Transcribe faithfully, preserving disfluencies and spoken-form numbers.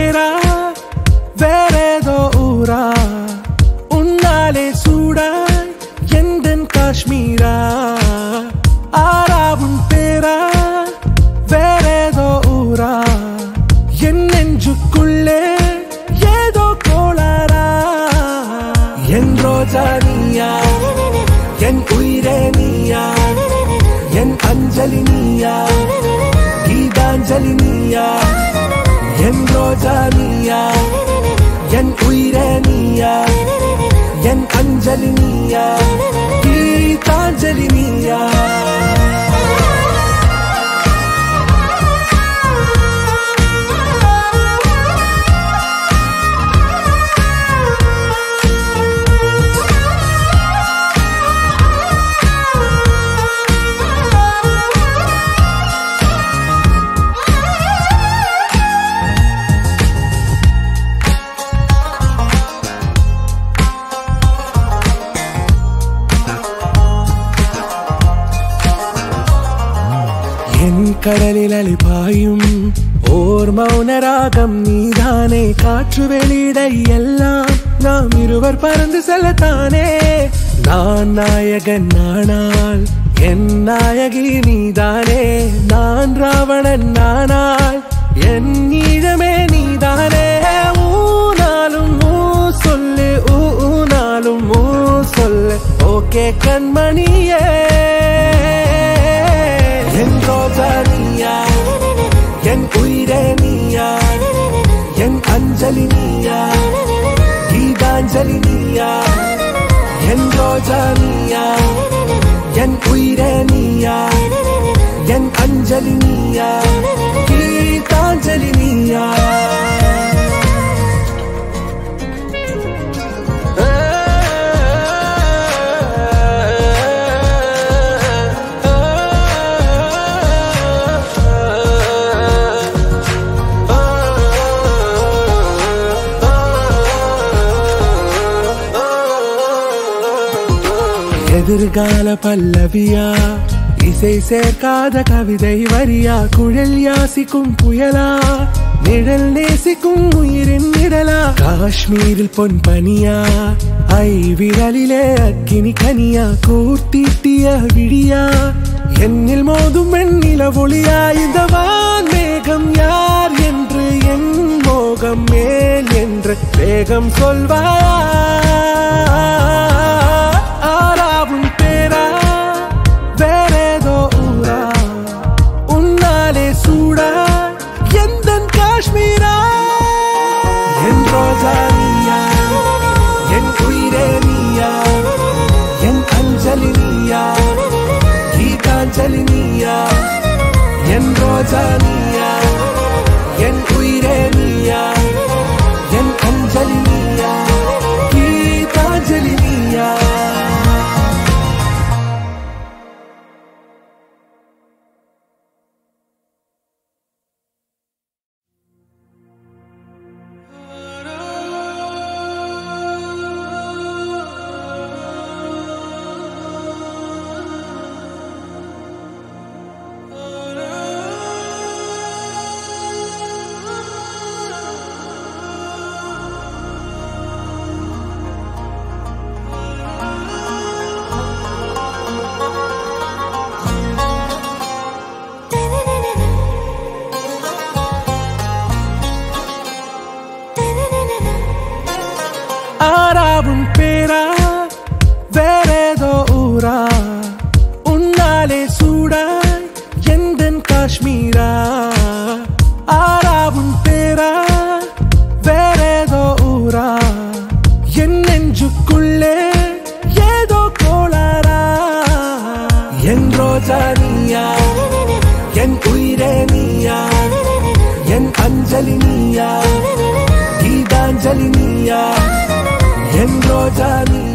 பேரா வேறேதோ ஊரா உன்னாலே சூடாய் எந்தன் காஷ்மீரா ஆராவும் பேரா வேறேதோ ஊரா என் நெஞ்சுக்குள்ளே ஏதோ கோளாரா என் ரோஜா நீயா என் உயிரே நீயா என் அஞ்சலி நீயா கீதாஞ்சலி நீயா என் ரோஜா நீயா என் உயிரே நீயா என் அஞ்சலி நீயா கீதாஞ்சலி நீயா கடலில் அலைபாயும் ஓர் மௌன ராகம் நீதானே காற்று வெளியிட எல்லாம் நாம் இருவர் பறந்து செல்லத்தானே நான் நாயகன் நானால் என் நாயகி நீதானே நான் ராவணன் நானால் என் ஈழமே நீதானே ஊனாலும் ஊ சொல்லு ஊனாலும் ஊ சொல்லு ஓகே கண்மணியே என் ரோஜா நீயா என் உயிரே நீயா என் அஞ்சலி நீயா கீதாஞ்சலி நீயா என் ரோஜா நீயா என் உயிரே நீயா என் அஞ்சலி நீயா கீதாஞ்சலி நீயா எதிர்கால பல்லவியா இசை சேர்க்காத கவிதை வரியா குழல் யாசிக்கும் புயலா நிழல் நேசிக்கும் உயிரின் நிழலா காஷ்மீரில் பொன் பனியா ஐ விரலிலே அக்கினி கனியா கூட்டிட்டிய விடியா என்னில் மோதும் வெண்ணில ஒளியா இந்த வான் மேகம் யார் என்று என் மோகம் மேல் என்று வேகம் சொல்வாயா ஆராவும் பேரா வேறேதோ ஊரா உன்னாலே சூடா எந்தன் காஷ்மீரா என் ரோஜா நீயா என் உயிரே நீயா என் அஞ்சலி நீயா கீதாஞ்சலி நீயா என் ரோஜா நீயா என் உயிரே நீயா என் அஞ்சலி நீயா கீதாஞ்சலி நீயா ஆராவும் பேரா வேறேதோ ஊரா உன்னாலே சூடாய் எந்தன் காஷ்மீரா ஆராவும் பேரா வேறேதோ ஊரா என் நெஞ்சுக்குள்ளே ஏதோ கோளாரா என் ரோஜா நீயா என் உயிரே நீயா என் அஞ்சலி நீயா கீதாஞ்சலி நீயா என் ரோஜா நீ